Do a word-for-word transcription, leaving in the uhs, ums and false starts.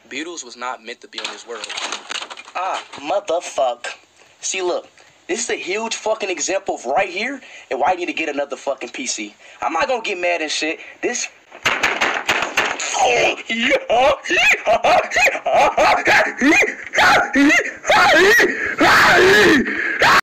Beatles was not meant to be in this world. Ah, motherfuck. See, look. This is a huge fucking example of right here and why I need to get another fucking P C. I'm not gonna get mad and shit. This... Oh, yeah, yeah, yeah.